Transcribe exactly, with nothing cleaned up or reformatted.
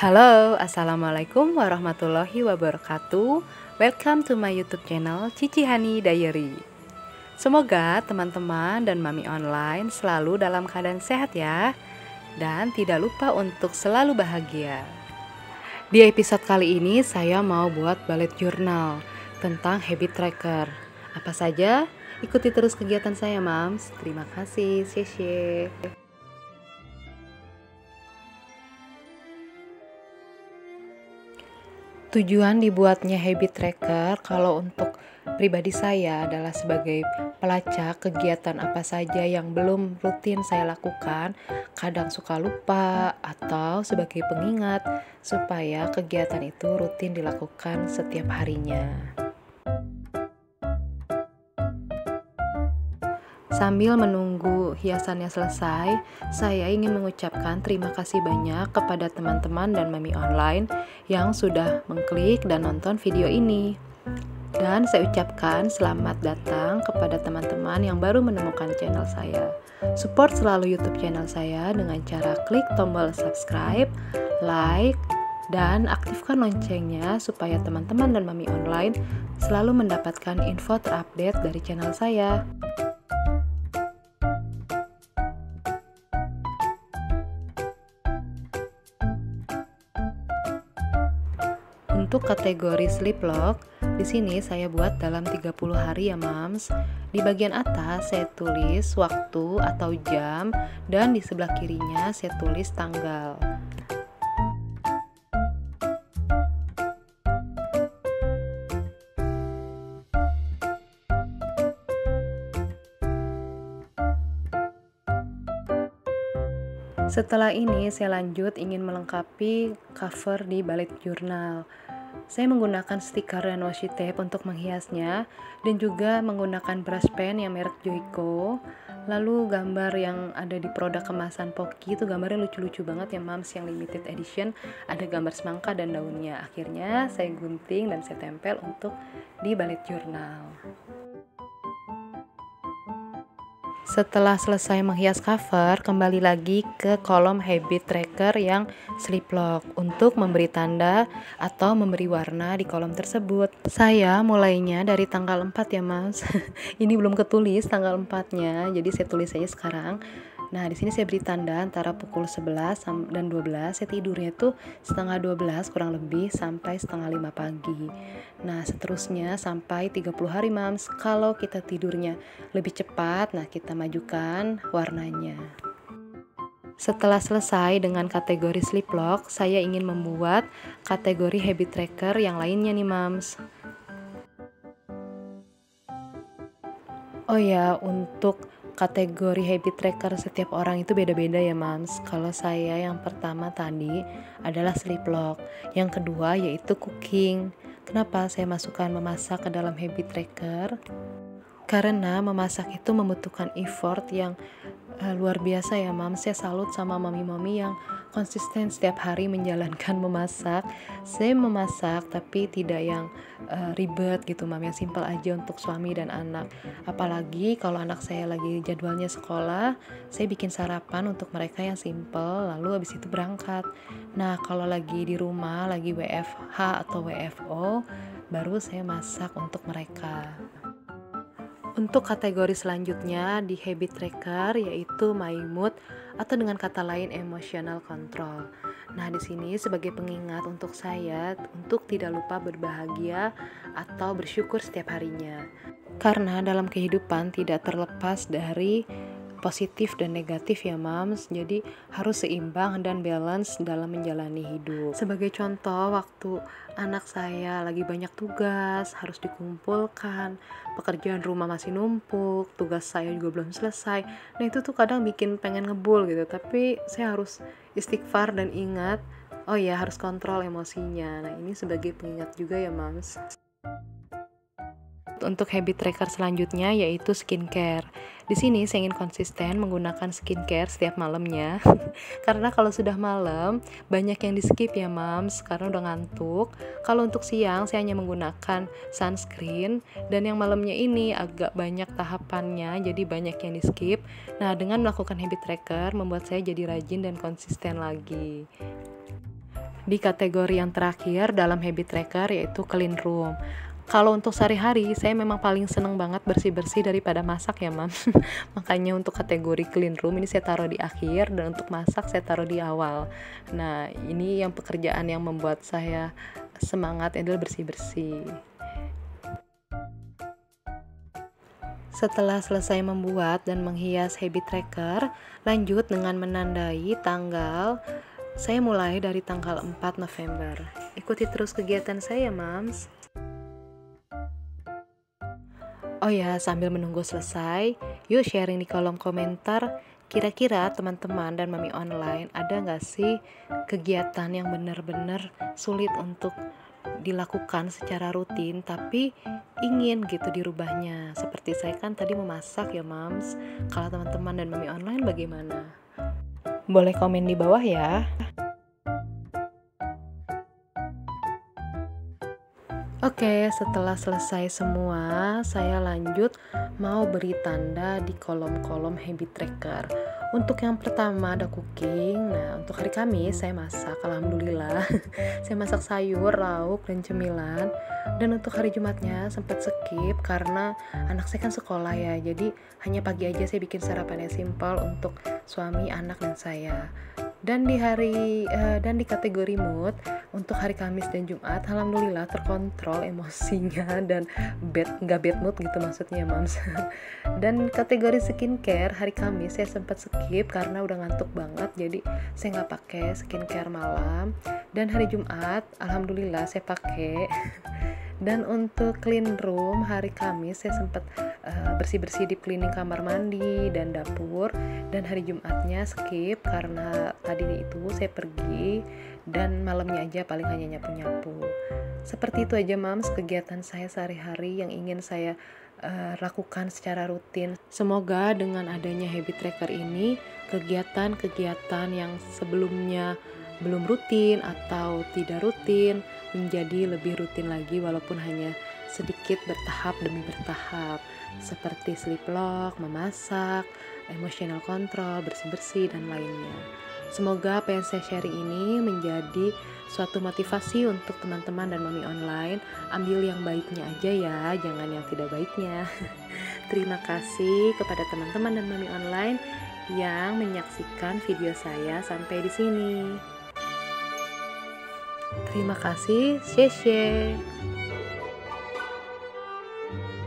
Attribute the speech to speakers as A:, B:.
A: Halo, Assalamualaikum warahmatullahi wabarakatuh. Welcome to my YouTube channel Cici Hani Diary. Semoga teman-teman dan mami online selalu dalam keadaan sehat ya. Dan tidak lupa untuk selalu bahagia. Di episode kali ini saya mau buat bullet journal tentang habit tracker. Apa saja? Ikuti terus kegiatan saya, Mams. Terima kasih. Xie. Tujuan dibuatnya habit tracker kalau untuk pribadi saya adalah sebagai pelacak kegiatan apa saja yang belum rutin saya lakukan, kadang suka lupa, atau sebagai pengingat supaya kegiatan itu rutin dilakukan setiap harinya. Sambil menunggu hiasannya selesai, saya ingin mengucapkan terima kasih banyak kepada teman-teman dan mami online yang sudah mengklik dan nonton video ini. Dan saya ucapkan selamat datang kepada teman-teman yang baru menemukan channel saya. Support selalu YouTube channel saya dengan cara klik tombol subscribe, like, dan aktifkan loncengnya supaya teman-teman dan mami online selalu mendapatkan info terupdate dari channel saya. Untuk kategori sleep log, di sini saya buat dalam tiga puluh hari ya, Mams. Di bagian atas saya tulis waktu atau jam dan di sebelah kirinya saya tulis tanggal. Setelah ini saya lanjut ingin melengkapi cover di bullet journal. Saya menggunakan stiker dan washi tape untuk menghiasnya dan juga menggunakan brush pen yang merek Joico. Lalu gambar yang ada di produk kemasan Pocky itu gambarnya lucu-lucu banget ya, Mams, yang limited edition, ada gambar semangka dan daunnya. Akhirnya saya gunting dan saya tempel untuk di bullet journal. Setelah selesai menghias cover, kembali lagi ke kolom habit tracker yang sleep log untuk memberi tanda atau memberi warna di kolom tersebut. Saya mulainya dari tanggal empat ya, Mas. Ini belum ketulis tanggal empatnya, jadi saya tulis saja sekarang. Nah, di sini saya beri tanda antara pukul sebelas dan dua belas. Saya tidurnya tuh setengah dua belas kurang lebih sampai setengah lima pagi. Nah, seterusnya sampai tiga puluh hari, Mams. Kalau kita tidurnya lebih cepat, nah kita majukan warnanya. Setelah selesai dengan kategori sleep log, saya ingin membuat kategori habit tracker yang lainnya nih, Mams. Oh ya, untuk kategori habit tracker setiap orang itu beda-beda ya, Mams. Kalau saya yang pertama tadi adalah sleep log, yang kedua yaitu cooking. Kenapa saya masukkan memasak ke dalam habit tracker? Karena memasak itu membutuhkan effort yang uh, luar biasa ya, Mams. Saya salut sama mami-mami yang konsisten setiap hari menjalankan memasak. Saya memasak tapi tidak yang uh, ribet gitu, Mam, yang simpel aja untuk suami dan anak. Apalagi kalau anak saya lagi jadwalnya sekolah, saya bikin sarapan untuk mereka yang simpel, lalu habis itu berangkat. Nah, kalau lagi di rumah, lagi W F H atau W F O, baru saya masak untuk mereka. Untuk kategori selanjutnya di habit tracker yaitu my mood atau dengan kata lain emotional control. Nah, di sini sebagai pengingat untuk saya untuk tidak lupa berbahagia atau bersyukur setiap harinya. Karena dalam kehidupan tidak terlepas dari positif dan negatif ya, Mams. Jadi harus seimbang dan balance dalam menjalani hidup. Sebagai contoh, waktu anak saya lagi banyak tugas harus dikumpulkan, pekerjaan rumah masih numpuk, tugas saya juga belum selesai. Nah, itu tuh kadang bikin pengen ngebul gitu. Tapi saya harus istighfar dan ingat, oh ya, harus kontrol emosinya. Nah, ini sebagai pengingat juga ya, Mams. Untuk habit tracker selanjutnya yaitu skincare. Di sini saya ingin konsisten menggunakan skincare setiap malamnya. Karena kalau sudah malam banyak yang di skip ya, Mams, karena udah ngantuk. Kalau untuk siang saya hanya menggunakan sunscreen, dan yang malamnya ini agak banyak tahapannya, jadi banyak yang di skip. Nah, dengan melakukan habit tracker membuat saya jadi rajin dan konsisten lagi. di kategori yang terakhir dalam habit tracker, yaitu clean room. Kalau untuk sehari-hari, saya memang paling seneng banget bersih-bersih daripada masak ya, Mam. Makanya untuk kategori clean room ini saya taruh di akhir, dan untuk masak saya taruh di awal. Nah, ini yang pekerjaan yang membuat saya semangat adalah bersih-bersih. Setelah selesai membuat dan menghias habit tracker, lanjut dengan menandai tanggal. Saya mulai dari tanggal empat November. Ikuti terus kegiatan saya, Mams. Oh ya, sambil menunggu selesai, yuk sharing di kolom komentar. Kira-kira teman-teman dan mami online ada nggak sih kegiatan yang benar-benar sulit untuk dilakukan secara rutin tapi ingin gitu dirubahnya? Seperti saya kan tadi memasak ya, Mams. Kalau teman-teman dan mami online bagaimana? Boleh komen di bawah ya. Oke, setelah selesai semua, saya lanjut mau beri tanda di kolom-kolom habit tracker. Untuk yang pertama ada cooking. Nah, untuk hari Kamis saya masak, alhamdulillah. Saya masak sayur, lauk, dan cemilan. Dan untuk hari Jumatnya sempat skip karena anak saya kan sekolah ya. Jadi hanya pagi aja saya bikin sarapan yang simpel untuk suami, anak, dan saya. Dan di hari uh, dan di kategori mood untuk hari Kamis dan Jumat, alhamdulillah terkontrol emosinya dan bad nggak bad mood gitu maksudnya, Mams. Dan kategori skincare hari Kamis saya sempat skip karena udah ngantuk banget, jadi saya nggak pakai skincare malam. Dan hari Jumat alhamdulillah saya pakai. Dan untuk clean room hari Kamis saya sempat uh, bersih-bersih di cleaning kamar mandi dan dapur. Dan hari Jumatnya skip karena tadi itu saya pergi dan malamnya aja paling hanya nyapu-nyapu. Seperti itu aja, Mams, kegiatan saya sehari-hari yang ingin saya uh, lakukan secara rutin. Semoga dengan adanya habit tracker ini, kegiatan-kegiatan yang sebelumnya belum rutin atau tidak rutin menjadi lebih rutin lagi, walaupun hanya sedikit, bertahap demi bertahap, seperti sleep lock, memasak, emotional control, bersih-bersih, dan lainnya. Semoga apa yang saya sharing ini menjadi suatu motivasi untuk teman-teman dan mami online. Ambil yang baiknya aja ya, jangan yang tidak baiknya. Terima kasih kepada teman-teman dan mami online yang menyaksikan video saya sampai di sini. Terima kasih, xie xie.